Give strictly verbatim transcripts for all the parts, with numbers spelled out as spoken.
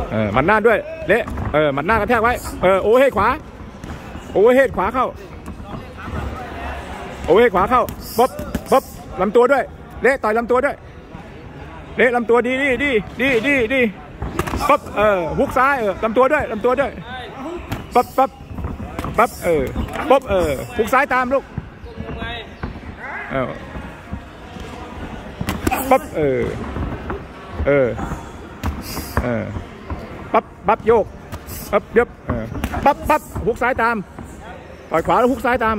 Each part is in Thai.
เออหมัดหน้าด้วยเละเออหมัดหน้ากระแทกไว้เออโอเวอร์เฮดขวาโอเวอร์เฮดขวาเข้าโอเวอร์เฮดขวาเข้าป๊บป๊บลำตัวด้วยเละต่อยลำตัวด้วยเละลำตัวดีดีดีดีดีดีป๊บเออฮุกซ้ายเออลำตัวด้วยลำตัวด้วยป๊บป๊บป๊บเออป๊บเออฮุกซ้ายตามลูกเออป๊บเออเออเออปั๊บปั๊บโยกปั๊บยับปั๊บปั๊บฮุกซ้ายตามต่อยขวาแล้วฮุกซ้ายตาม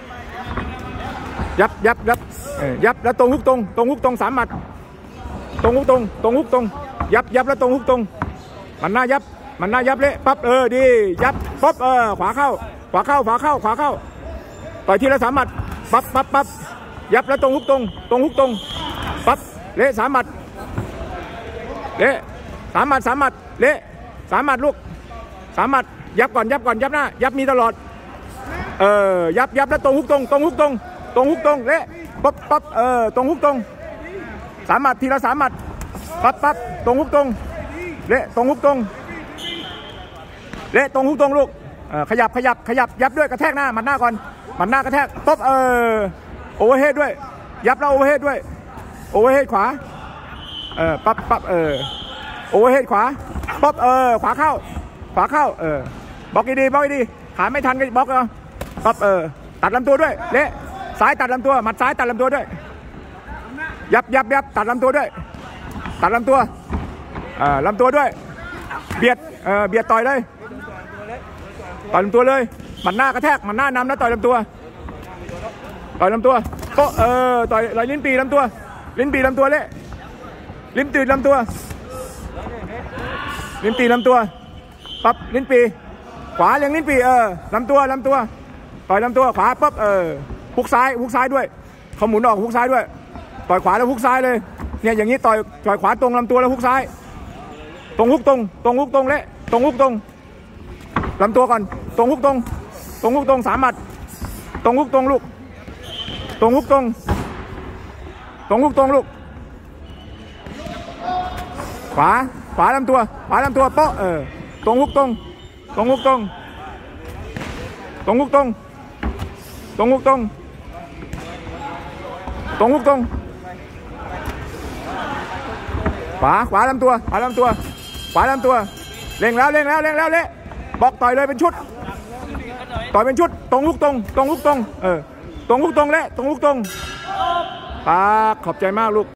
ยับยับยับยับแล้วตรงฮุกตรงตรงฮุกตรงสามหมัดตรงฮุกตรงตรงฮุกตรงยับยับแล้วตรงฮุกตรงมันหน้ายับมันหน้ายับเละปั๊บเออดียับปั๊บเออขวาเข้าขวาเข้าขวาเข้าขวาเข้าต่อยทีละสามหมัดปั๊บปั๊บปั๊บยับแล้วตรงฮุกตรงตรงฮุกตรงปั๊บเละสามหมัดเละสามหมัดสามหมัดเละสามหมัดลูกสามหมัดยับก่อนยับก่อนยับหน้ายับมีตลอดเออยับยับแล้วตรงฮุกตรงตรงฮุกตรงตรงฮุกตรงเละปั๊บปั๊บเออตรงฮุกตรงสามหมัดทีละสามหมัดปั๊บปั๊บตรงฮุกตรงเละตรงฮุกตรงเละตรงฮุกตรงลูกเออขยับขยับขยับยับด้วยกระแทกหน้าหมัดหน้าก่อนหมัดหน้ากระแทกปั๊บเออโอเวอร์เฮดด้วยยับแล้วโอเวอร์เฮดด้วยโอเวอร์เฮดขวาเออปั๊บปั๊บเออโอเวอร์เฮดขวาปั๊บเออขวาเข้าขวาเข้าเออบล็อกดีบล็อกดีขาไม่ทันก็บล็อกเอาปั๊บเออตัดลำตัวด้วยเละซ้ายตัดลำตัวหมัดซ้ายตัดลำตัวด้วยยับยับยับตัดลำตัวด้วยตัดลำตัวเออลำตัวด้วยเบียดเออเบียดต่อยเลยต่อยลำตัวเลยหมัดหน้ากระแทกหมัดหน้านำแล้วต่อยลำตัวต่อยลำตัวโตเออต่อยต่อยลิ้นปีลำตัวลิ้นปีลำตัวเละลิ้นตีลำตัวลิ้นปีลำตัวปั๊บลิ้นปีขวาเลี้ยงลิ้นปีเออลำตัวลำตัวต่อยลำตัวขวาปั๊บเออฮุกซ้ายฮุกซ้ายด้วยเขาหมุนออกฮุกซ้ายด้วยต่อยขวาแล้วฮุกซ้ายเลยเนี่ยอย่างนี้ต่อยต่อยขวาตรงลำตัวแล้วฮุกซ้ายตรงฮุกตรงตรงฮุกตรงเละตรงฮุกตรงลำตัวก่อนตรงฮุกตรงตรงฮุกตรงสามหมัดตรงฮุกตรงลูกตรงฮุกตรงตรงฮุกตรงลูกขวาขวาลำตัวขวาลำตัวโป๊ะเออตรงฮุกตรงตรงฮุกตรงตรงฮุกตรงตรงฮุกตรงตรงฮุกตรงขวาขวาลำตัวขวาลำตัวขวาลำตัวเร่งแล้วเร่งแล้วเร่งแล้วเละบอกต่อยเลยเป็นชุดต่อยเป็นชุดตรงฮุกตรงตรงฮุกตรงเออตรงฮุกตรงเละตรงฮุกตรงปาขอบใจมากลูก